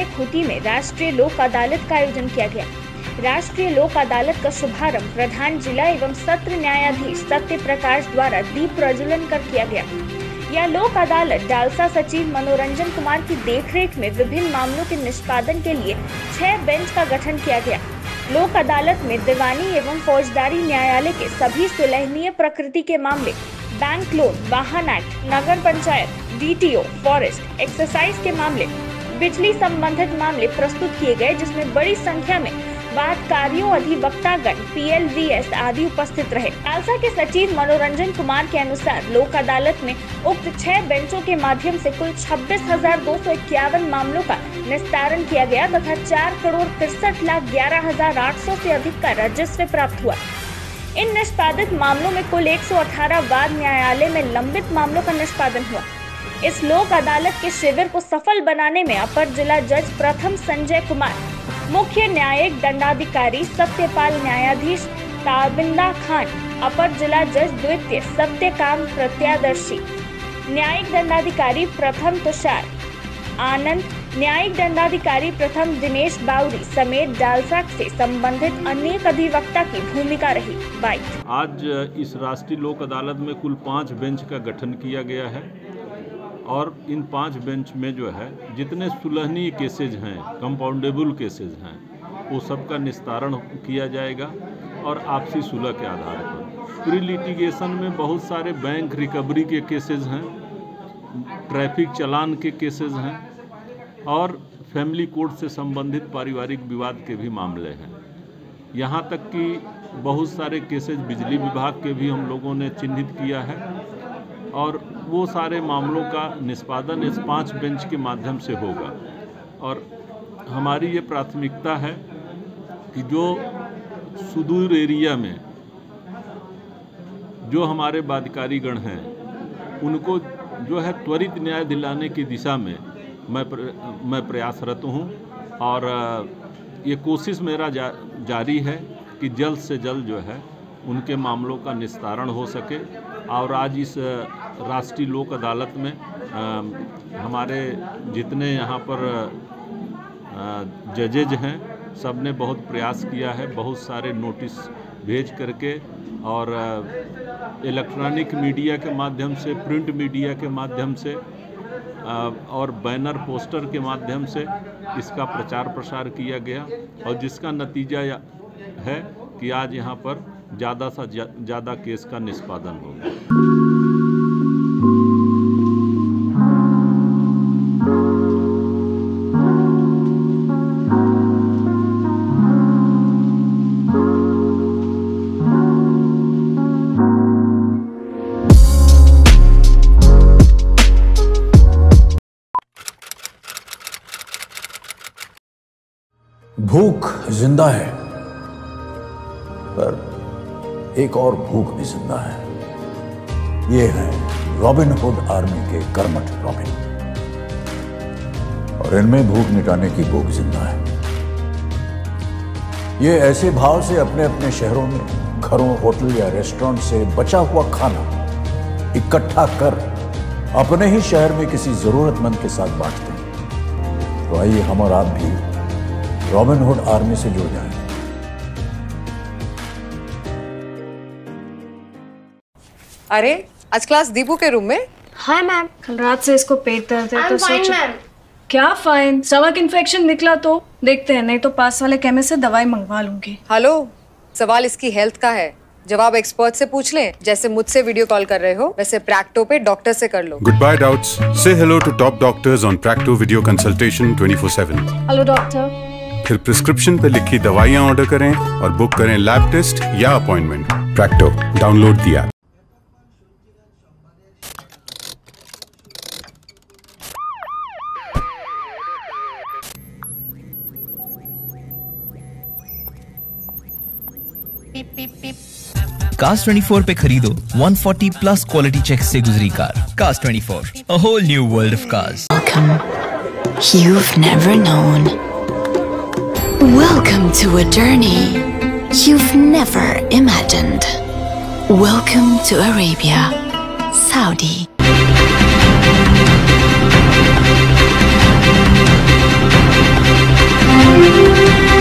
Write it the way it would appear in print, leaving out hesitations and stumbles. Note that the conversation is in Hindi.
न्यायालय खूंटी में राष्ट्रीय लोक अदालत का आयोजन किया गया। राष्ट्रीय लोक अदालत का शुभारंभ प्रधान जिला एवं सत्र न्यायाधीश सत्य प्रकाश द्वारा दीप प्रज्वलन कर किया गया। यह लोक अदालत डालसा सचिव मनोरंजन कुमार की देखरेख में विभिन्न मामलों के निष्पादन के लिए 6 बेंच का गठन किया गया। लोक अदालत में दीवानी एवं फौजदारी न्यायालय के सभी सुलहनीय प्रकृति के मामले, बैंक लोन, वाहन एक्ट, नगर पंचायत, DTO, फॉरेस्ट, एक्सरसाइज के मामले, बिजली संबंधित मामले प्रस्तुत किए गए, जिसमें बड़ी संख्या में वादकारियों, अधिवक्तागण, PLVS आदि उपस्थित रहे। डालसा के सचिव मनोरंजन कुमार के अनुसार लोक अदालत में उक्त 6 बेंचों के माध्यम से कुल 26,251 मामलों का निस्तारण किया गया तथा 4,63,11,800 से अधिक का राजस्व प्राप्त हुआ। इन निष्पादित मामलों में कुल 118 वाद न्यायालय में लंबित मामलों का निष्पादन हुआ। इस लोक अदालत के शिविर को सफल बनाने में अपर जिला जज प्रथम संजय कुमार, मुख्य न्यायिक दंडाधिकारी सत्यपाल, न्यायाधीश ताबिंदा खान, अपर जिला जज द्वितीय सत्यकाम प्रत्यादर्शी, न्यायिक दंडाधिकारी प्रथम तुषार आनंद, न्यायिक दंडाधिकारी प्रथम दिनेश बाउरी समेत डालसा से संबंधित अनेक अधिवक्ता की भूमिका रही। आज इस राष्ट्रीय लोक अदालत में कुल 5 बेंच का गठन किया गया है और इन 5 बेंच में जो है जितने सुलहनीय केसेज हैं, कंपाउंडेबल केसेज हैं, वो सबका निस्तारण किया जाएगा और आपसी सुलह के आधार पर। प्री लिटिगेशन में बहुत सारे बैंक रिकवरी के केसेज हैं, ट्रैफिक चालान के केसेज हैं और फैमिली कोर्ट से संबंधित पारिवारिक विवाद के भी मामले हैं। यहाँ तक कि बहुत सारे केसेज बिजली विभाग के भी हम लोगों ने चिन्हित किया है और वो सारे मामलों का निष्पादन इस 5 बेंच के माध्यम से होगा। और हमारी ये प्राथमिकता है कि जो सुदूर एरिया में जो हमारे बाधिकारीगण हैं उनको जो है त्वरित न्याय दिलाने की दिशा में मैं प्रयासरत हूँ और ये कोशिश मेरा जारी है कि जल्द से जल्द जो है उनके मामलों का निस्तारण हो सके। और आज इस राष्ट्रीय लोक अदालत में हमारे जितने यहाँ पर जजेज हैं सब ने बहुत प्रयास किया है, बहुत सारे नोटिस भेज करके और इलेक्ट्रॉनिक मीडिया के माध्यम से, प्रिंट मीडिया के माध्यम से और बैनर पोस्टर के माध्यम से इसका प्रचार प्रसार किया गया और जिसका नतीजा है कि आज यहाँ पर ज़्यादा से ज़्यादा केस का निष्पादन होगा। भूख जिंदा है पर एक और भूख भी जिंदा है। ये है रॉबिन हुड आर्मी के कर्मठ रॉबिन और इनमें भूख मिटाने की भूख जिंदा है। ये ऐसे भाव से अपने अपने शहरों में घरों, होटल या रेस्टोरेंट से बचा हुआ खाना इकट्ठा कर अपने ही शहर में किसी जरूरतमंद के साथ बांटते हैं। तो आइए हम और आप भी रॉबिन हुड आर्मी से जुड़ जाएं। अरे आज क्लास दीपू के रूम में। हाय मैम, कल रात से इसको पेट दर्द है तो सोचा। क्या फाइन? स्टमक इन्फेक्शन निकला तो देखते हैं, नहीं तो पास वाले केमिस्ट से दवाई मंगवा लूंगी। हेलो, सवाल इसकी हेल्थ का है, जवाब एक्सपर्ट से पूछ लें। जैसे मुझसे वीडियो कॉल कर रहे हो वैसे प्रैक्टो पे डॉक्टर से कर लो। गुड बाय डाउट्स, से hello to top doctors on Practo video consultation 24/7। Hello doctor. फिर प्रिस्क्रिप्शन पे लिखी दवाइयाँ ऑर्डर करें और बुक करें लैब टेस्ट या अपॉइंटमेंट। प्रैक्टो, डाउनलोड दिया। Cars 24 पे खरीदो 140 प्लस क्वालिटी चेक से गुजरी car. Cars 24, a whole new world of cars. Welcome. You've never known. Welcome to a journey you've never imagined. Welcome to Arabia, Saudi. Arabia.